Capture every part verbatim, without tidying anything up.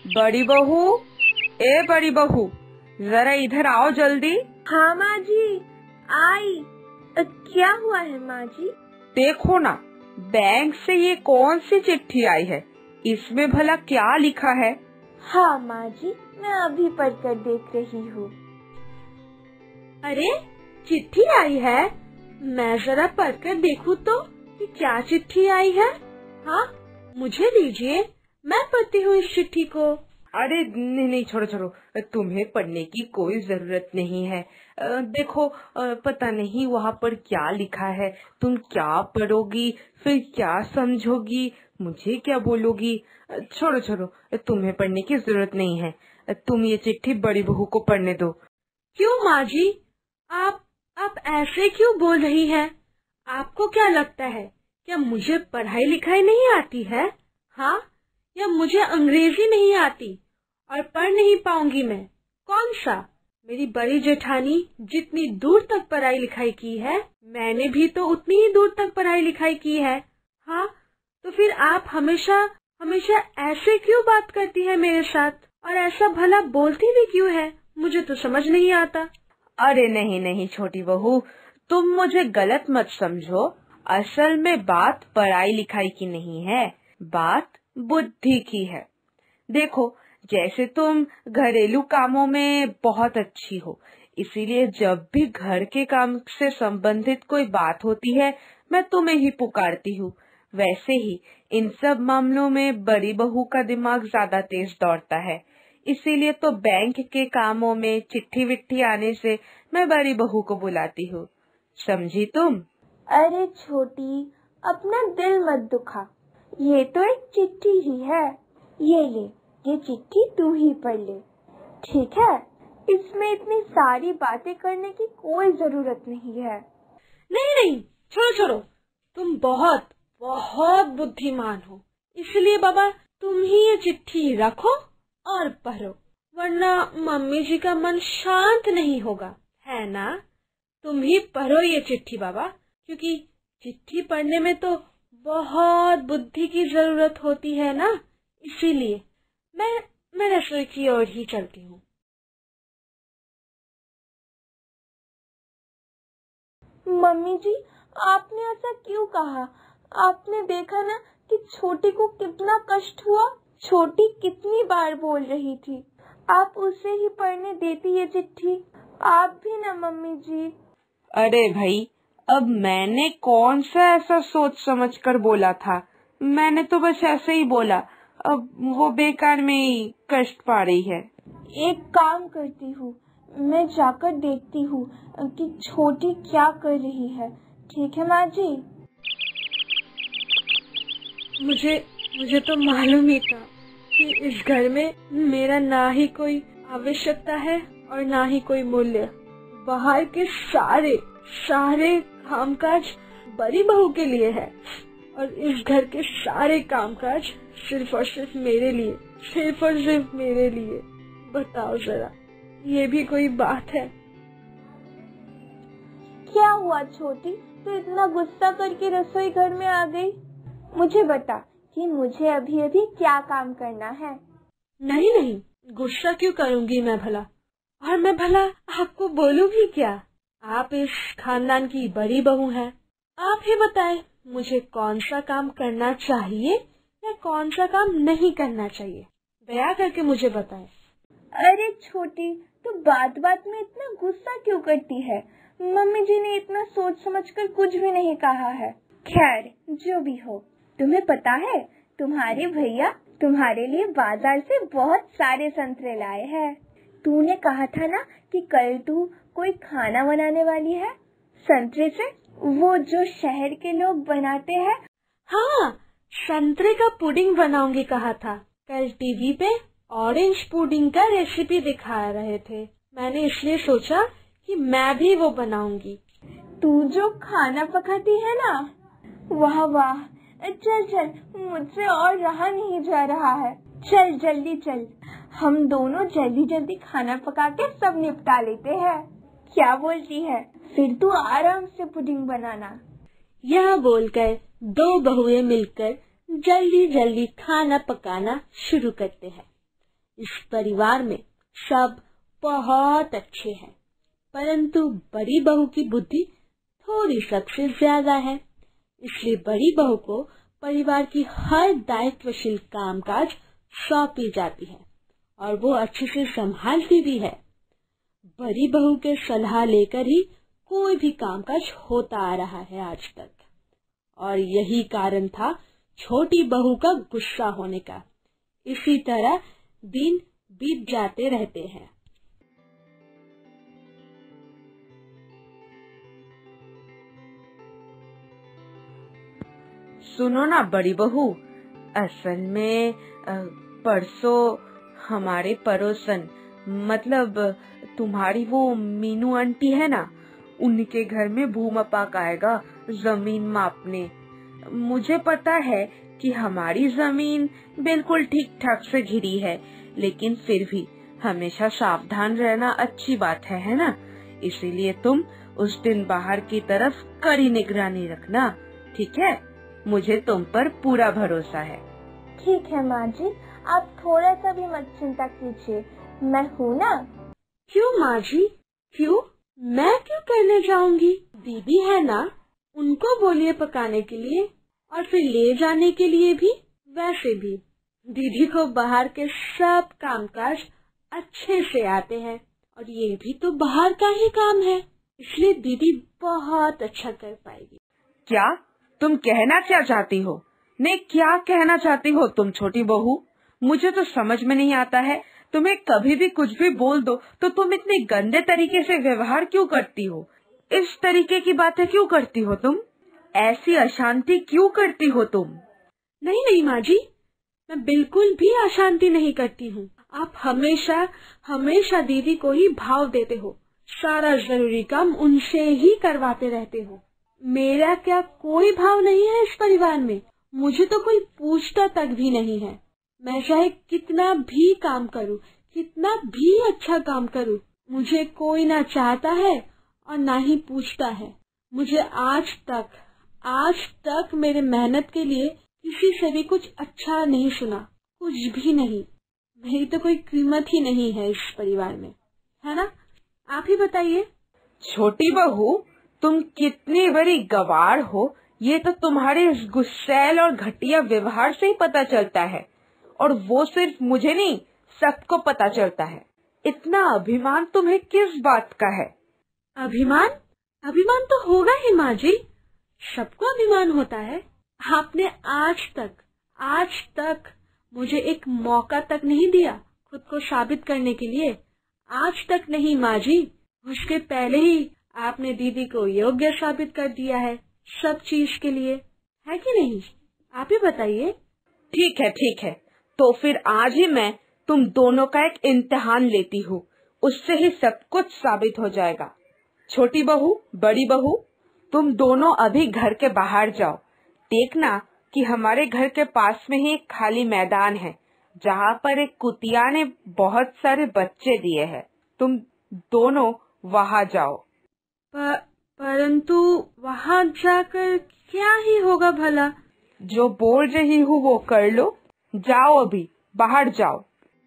बड़ी बहू, ए बड़ी बहू, जरा इधर आओ जल्दी। हाँ माँ जी, आई। अ, क्या हुआ है माँ जी? देखो ना, बैंक से ये कौन सी चिट्ठी आई है, इसमें भला क्या लिखा है? हाँ माँ जी, मैं अभी पढ़कर देख रही हूँ। अरे, चिट्ठी आई है? मैं जरा पढ़कर देखूँ तो कि क्या चिट्ठी आई है। हाँ, मुझे दीजिए, मैं पढ़ती हूँ इस चिट्ठी को। अरे नहीं नहीं, छोड़ो छोड़ो, तुम्हें पढ़ने की कोई जरूरत नहीं है। अ, देखो, अ, पता नहीं वहाँ पर क्या लिखा है, तुम क्या पढ़ोगी, फिर क्या समझोगी, मुझे क्या बोलोगी। अ, छोड़ो छोड़ो, तुम्हें पढ़ने की जरूरत नहीं है। तुम ये चिट्ठी बड़ी बहू को पढ़ने दो। क्यों माँ जी, आप आप ऐसे क्यों बोल रही हैं? आपको क्या लगता है, क्या मुझे पढ़ाई लिखाई नहीं आती है? हाँ, या मुझे अंग्रेजी नहीं आती और पढ़ नहीं पाऊंगी मैं? कौन सा? मेरी बड़ी जेठानी जितनी दूर तक पढ़ाई लिखाई की है, मैंने भी तो उतनी ही दूर तक पढ़ाई लिखाई की है। हाँ, तो फिर आप हमेशा हमेशा ऐसे क्यों बात करती है मेरे साथ, और ऐसा भला बोलती भी क्यों है? मुझे तो समझ नहीं आता। अरे नहीं नहीं छोटी बहू, तुम मुझे गलत मत समझो। असल में बात पढ़ाई लिखाई की नहीं है, बात बुद्धि की है। देखो, जैसे तुम घरेलू कामों में बहुत अच्छी हो, इसीलिए जब भी घर के काम से संबंधित कोई बात होती है, मैं तुम्हें ही पुकारती हूँ। वैसे ही इन सब मामलों में बड़ी बहू का दिमाग ज्यादा तेज दौड़ता है, इसीलिए तो बैंक के कामों में चिट्ठी विट्ठी आने से मैं बड़ी बहू को बुलाती हूँ। समझी तुम? अरे छोटी, अपना दिल मत दुखा, ये तो एक चिट्ठी ही है। ये ले, ये चिट्ठी तू ही पढ़ ले, ठीक है? इसमें इतनी सारी बातें करने की कोई जरूरत नहीं है। नहीं नहीं, छोड़ो छोड़ो, तुम बहुत बहुत बुद्धिमान हो, इसलिए बाबा तुम ही ये चिट्ठी रखो और पढ़ो, वरना मम्मी जी का मन शांत नहीं होगा, है ना? तुम ही पढ़ो ये चिट्ठी बाबा, क्योंकि चिट्ठी पढ़ने में तो बहुत बुद्धि की जरूरत होती है ना, इसीलिए मैं मैं रसोई की ओर ही चलती हूँ। मम्मी जी, आपने ऐसा क्यों कहा? आपने देखा ना कि छोटी को कितना कष्ट हुआ। छोटी कितनी बार बोल रही थी, आप उसे ही पढ़ने देती ये चिट्ठी। आप भी ना मम्मी जी। अरे भाई, अब मैंने कौन सा ऐसा सोच समझ कर बोला था? मैंने तो बस ऐसे ही बोला, अब वो बेकार में ही कष्ट पा रही है। एक काम करती हूँ, मैं जाकर देखती हूँ कि छोटी क्या कर रही है, ठीक है माँ जी? मुझे मुझे तो मालूम ही था कि इस घर में मेरा ना ही कोई आवश्यकता है और ना ही कोई मूल्य। बाहर के सारे सारे कामकाज बड़ी बहू के लिए है, और इस घर के सारे कामकाज सिर्फ और सिर्फ मेरे लिए, सिर्फ और सिर्फ मेरे लिए। बताओ जरा, ये भी कोई बात है? क्या हुआ छोटी, तू इतना गुस्सा करके रसोई घर में आ गई? मुझे बता कि मुझे अभी अभी क्या काम करना है। नहीं नहीं, गुस्सा क्यों करूंगी मैं भला, और मैं भला आपको बोलूं भी क्या? आप इस खानदान की बड़ी बहू हैं। आप ही बताएं, मुझे कौन सा काम करना चाहिए या कौन सा काम नहीं करना चाहिए, दया करके मुझे बताएं। अरे छोटी, तू बात बात में इतना गुस्सा क्यों करती है? मम्मी जी ने इतना सोच समझकर कुछ भी नहीं कहा है। खैर, जो भी हो, तुम्हें पता है तुम्हारे भैया तुम्हारे लिए बाजार से बहुत सारे संतरे लाए हैं। तूने कहा था ना कि कल तू कोई खाना बनाने वाली है संतरे से, वो जो शहर के लोग बनाते हैं। हाँ, संतरे का पुडिंग बनाऊंगी कहा था। कल टीवी पे ऑरेंज पुडिंग का रेसिपी दिखा रहे थे, मैंने इसलिए सोचा कि मैं भी वो बनाऊंगी। तू जो खाना पकाती है ना, वाह वाह, चल चल, मुझसे और रहा नहीं जा रहा है। चल जल्दी चल, हम दोनों जल्दी जल्दी खाना पका के सब निपटा लेते हैं। क्या बोलती है? फिर तू आराम से पुडिंग बनाना। यह बोलकर दो बहुएं मिलकर जल्दी जल्दी खाना पकाना शुरू करते हैं। इस परिवार में सब बहुत अच्छे हैं, परंतु बड़ी बहू की बुद्धि थोड़ी सबसे ज्यादा है। इसलिए बड़ी बहू को परिवार की हर दायित्वशील कामकाज सौंपी जाती है और वो अच्छे से संभालती भी है। बड़ी बहू के सलाह लेकर ही कोई भी कामकाज होता आ रहा है आज तक, और यही कारण था छोटी बहू का गुस्सा होने का। इसी तरह दिन बीत जाते रहते हैं। सुनो ना बड़ी बहू, असल में अ, परसों हमारे पड़ोसन मतलब तुम्हारी वो मीनू आंटी है ना, उनके घर में भूमापाक आएगा जमीन मापने। मुझे पता है कि हमारी जमीन बिल्कुल ठीक ठाक से घिरी है, लेकिन फिर भी हमेशा सावधान रहना अच्छी बात है, है ना? इसीलिए तुम उस दिन बाहर की तरफ कड़ी निगरानी रखना, ठीक है? मुझे तुम पर पूरा भरोसा है। ठीक है माँ जी, आप थोड़ा सा भी मत चिंता कीजिए, मैं हूँ ना। क्यों माँ जी, क्यों? मैं क्यों करने जाऊंगी? दीदी है ना, उनको बोलिए पकाने के लिए और फिर ले जाने के लिए भी। वैसे भी दीदी को बाहर के सब कामकाज अच्छे से आते हैं और ये भी तो बाहर का ही काम है, इसलिए दीदी बहुत अच्छा कर पाएगी। क्या तुम कहना क्या चाहती हो? नहीं, क्या कहना चाहती हो तुम छोटी बहू? मुझे तो समझ में नहीं आता है। तुम्हें कभी भी कुछ भी बोल दो तो तुम इतने गंदे तरीके से व्यवहार क्यों करती हो? इस तरीके की बातें क्यों करती हो तुम? ऐसी अशांति क्यों करती हो तुम? नहीं नहीं माँ जी, मैं बिल्कुल भी अशांति नहीं करती हूँ। आप हमेशा हमेशा दीदी को ही भाव देते हो, सारा जरूरी काम उनसे ही करवाते रहते हो। मेरा क्या कोई भाव नहीं है इस परिवार में? मुझे तो कोई पूछता तक भी नहीं है। मैं चाहे कितना भी काम करूँ, कितना भी अच्छा काम करूँ, मुझे कोई ना चाहता है और ना ही पूछता है। मुझे आज तक आज तक मेरे मेहनत के लिए किसी से भी कुछ अच्छा नहीं सुना, कुछ भी नहीं। मेरी तो कोई कीमत ही नहीं है इस परिवार में, है ना? आप ही बताइए। छोटी बहू, तुम कितनी बड़ी गवार हो, ये तो तुम्हारे इस गुस्सैल और घटिया व्यवहार से ही पता चलता है, और वो सिर्फ मुझे नहीं, सबको पता चलता है। इतना अभिमान तुम्हें किस बात का है? अभिमान? अभिमान तो होगा ही माँ जी, सबको अभिमान होता है। आपने आज तक आज तक मुझे एक मौका तक नहीं दिया खुद को साबित करने के लिए। आज तक नहीं माँ जी, उसके पहले ही आपने दीदी को योग्य साबित कर दिया है सब चीज के लिए, है कि नहीं? आप ही बताइए। ठीक है ठीक है, तो फिर आज ही मैं तुम दोनों का एक इम्तिहान लेती हूँ, उससे ही सब कुछ साबित हो जाएगा। छोटी बहू, बड़ी बहू, तुम दोनों अभी घर के बाहर जाओ। देखना कि हमारे घर के पास में ही एक खाली मैदान है, जहाँ पर एक कुतिया ने बहुत सारे बच्चे दिए हैं। तुम दोनों वहाँ जाओ। पर, परंतु वहाँ जाकर क्या ही होगा भला? जो बोल रही हूँ वो कर लो। जाओ, अभी बाहर जाओ।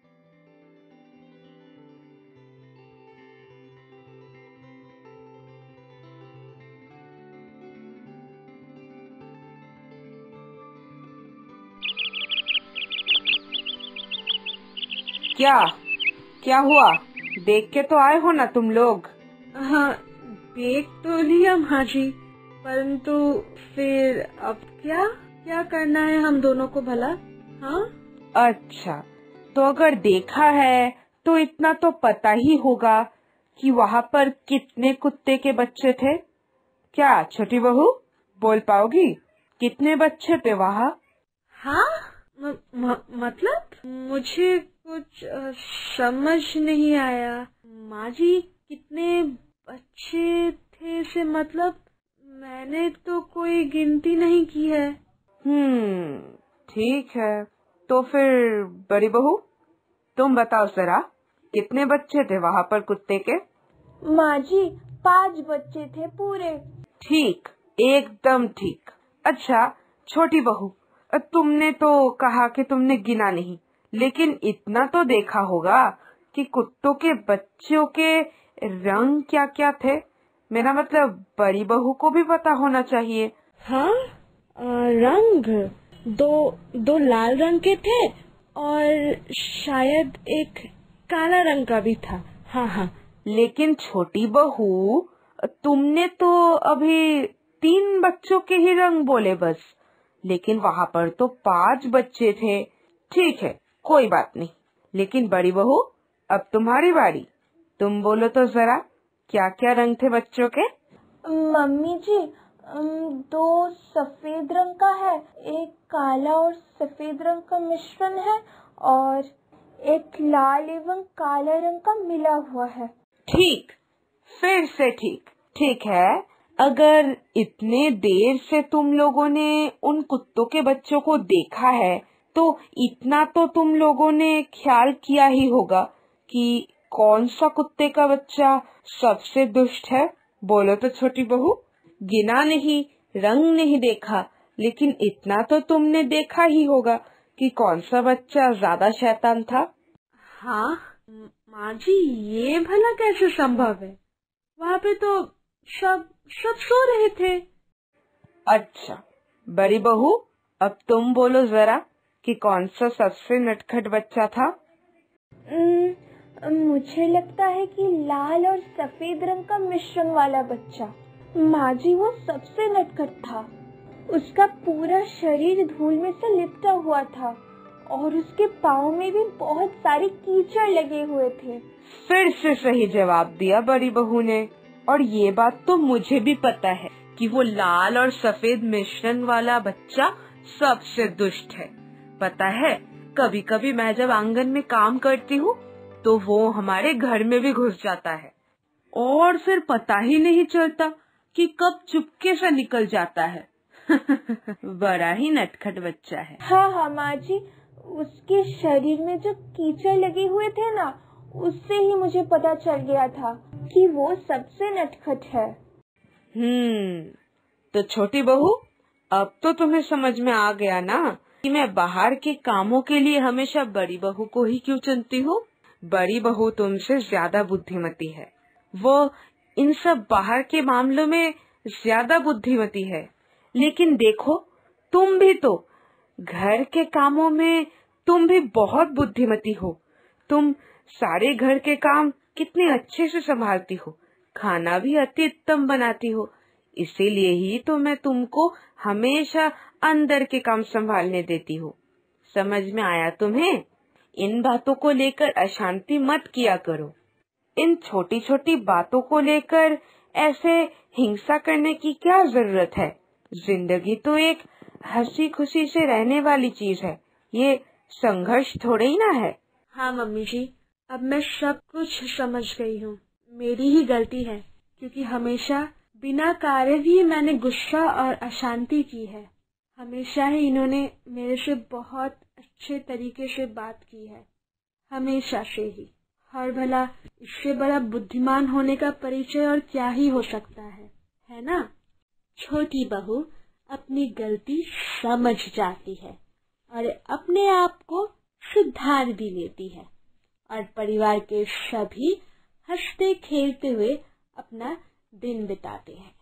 क्या क्या हुआ? देख के तो आए हो ना तुम लोग? हाँ, देख तो लिया माँ जी, परंतु फिर अब क्या क्या करना है हम दोनों को भला? हाँ, अच्छा, तो अगर देखा है तो इतना तो पता ही होगा कि वहाँ पर कितने कुत्ते के बच्चे थे। क्या छोटी बहू, बोल पाओगी कितने बच्चे थे वहाँ? हाँ, म, म, मतलब मुझे कुछ आ, समझ नहीं आया माँ जी। कितने बच्चे थे से मतलब मैंने तो कोई गिनती नहीं की है। हम्म, ठीक है, तो फिर बड़ी बहू तुम बताओ जरा, कितने बच्चे थे वहाँ पर कुत्ते के? माँ जी, पांच बच्चे थे पूरे। ठीक, एकदम ठीक। अच्छा छोटी बहू, तुमने तो कहा कि तुमने गिना नहीं, लेकिन इतना तो देखा होगा कि कुत्तों के बच्चों के रंग क्या क्या थे। मेरा मतलब बड़ी बहू को भी पता होना चाहिए। हाँ, आ, रंग दो दो लाल रंग के थे और शायद एक काला रंग का भी था। हाँ हाँ। लेकिन छोटी बहू, तुमने तो अभी तीन बच्चों के ही रंग बोले बस, लेकिन वहाँ पर तो पांच बच्चे थे। ठीक है, कोई बात नहीं। लेकिन बड़ी बहू, अब तुम्हारी बारी। तुम बोलो तो जरा, क्या क्या रंग थे बच्चों के? मम्मी जी, दो सफेद रंग का है, एक काला और सफेद रंग का मिश्रण है और एक लाल एवं काला रंग का मिला हुआ है। ठीक, फिर से ठीक। ठीक है, अगर इतने देर से तुम लोगों ने उन कुत्तों के बच्चों को देखा है, तो इतना तो तुम लोगों ने ख्याल किया ही होगा कि कौन सा कुत्ते का बच्चा सबसे दुष्ट है। बोलो तो छोटी बहू। गिना नहीं, रंग नहीं देखा, लेकिन इतना तो तुमने देखा ही होगा कि कौन सा बच्चा ज्यादा शैतान था। हाँ माँ जी, ये भला कैसे संभव है? वहाँ पे तो सब सब सो रहे थे। अच्छा बड़ी बहू, अब तुम बोलो जरा कि कौन सा सबसे नटखट बच्चा था। मुझे लगता है कि लाल और सफेद रंग का मिश्रण वाला बच्चा। माँ जी, वो सबसे नटखट था। उसका पूरा शरीर धूल में से लिपटा हुआ था और उसके पाँव में भी बहुत सारे कीचड़ लगे हुए थे। फिर से सही जवाब दिया बड़ी बहू ने। और ये बात तो मुझे भी पता है कि वो लाल और सफेद मिश्रण वाला बच्चा सबसे दुष्ट है। पता है, कभी कभी मैं जब आंगन में काम करती हूँ तो वो हमारे घर में भी घुस जाता है और फिर पता ही नहीं चलता कि कब चुपके से निकल जाता है। बड़ा ही नटखट बच्चा है। हाँ हाँ माँ जी, उसके शरीर में जो कीचड़ लगे हुए थे ना, उससे ही मुझे पता चल गया था कि वो सबसे नटखट है। हम्म, तो छोटी बहू, अब तो तुम्हें समझ में आ गया ना कि मैं बाहर के कामों के लिए हमेशा बड़ी बहू को ही क्यों चुनती हूँ। बड़ी बहू तुमसे ज्यादा बुद्धिमती है। वो इन सब बाहर के मामलों में ज्यादा बुद्धिमती है। लेकिन देखो, तुम भी तो घर के कामों में तुम भी बहुत बुद्धिमती हो। तुम सारे घर के काम कितने अच्छे से संभालती हो, खाना भी अति उत्तम बनाती हो। इसीलिए ही तो मैं तुमको हमेशा अंदर के काम संभालने देती हूँ। समझ में आया तुम्हें? इन बातों को लेकर अशांति मत किया करो। इन छोटी छोटी बातों को लेकर ऐसे हिंसा करने की क्या जरूरत है। जिंदगी तो एक हंसी खुशी से रहने वाली चीज है, ये संघर्ष थोड़े ही ना है। हाँ मम्मी जी, अब मैं सब कुछ समझ गई हूँ। मेरी ही गलती है, क्योंकि हमेशा बिना कारण ही मैंने गुस्सा और अशांति की है। हमेशा ही इन्होंने मेरे से बहुत अच्छे तरीके से बात की है, हमेशा से ही। और भला इससे बड़ा बुद्धिमान होने का परिचय और क्या ही हो सकता है, है ना? छोटी बहू अपनी गलती समझ जाती है और अपने आप को सुधार भी लेती है और परिवार के सभी हंसते खेलते हुए अपना दिन बिताते हैं।